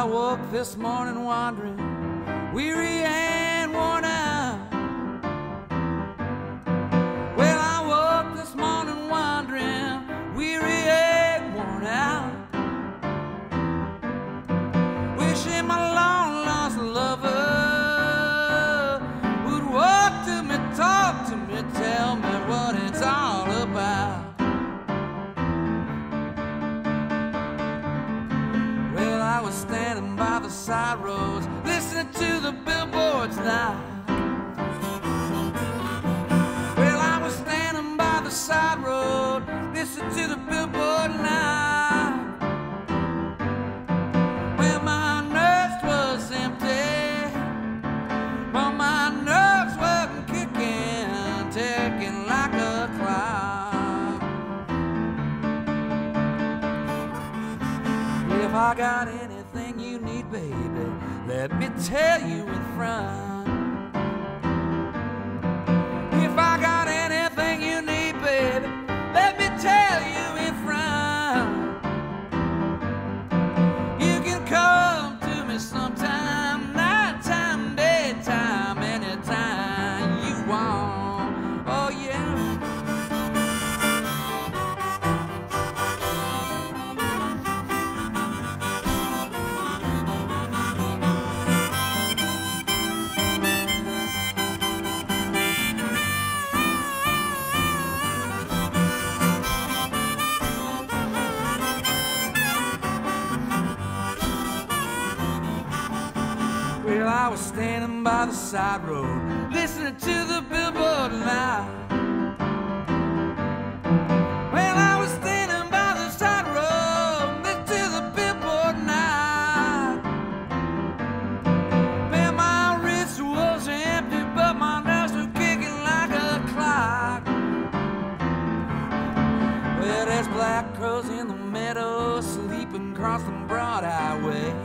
I woke this morning wandering, weary and worn out. Well, I woke this morning wandering, weary and worn out, wishing my long lost lover would walk to me, talk to me, tell me what it's all about. I was standing by the side roads, listening to the billboards now. Well, I was standing by the side road, listening to the billboard now. Well, my nerves was empty, but my nerves wasn't kicking, ticking like a clock. If I got anything you need, baby, let me tell you in front. If I got anything you need, baby, let me tell you in front. You can come to me sometime, nighttime, daytime, anytime you want. Oh yeah. Well, I was standing by the side road, listening to the billboard line. Well, I was standing by the side road, listening to the billboard line. Well, my wrist was empty, but my nerves were kicking like a clock. Well, there's black crows in the meadow, sleeping across the broad highway.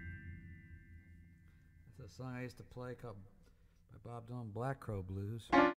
That's a song I used to play called by Bob Dylan, Black Crow Blues.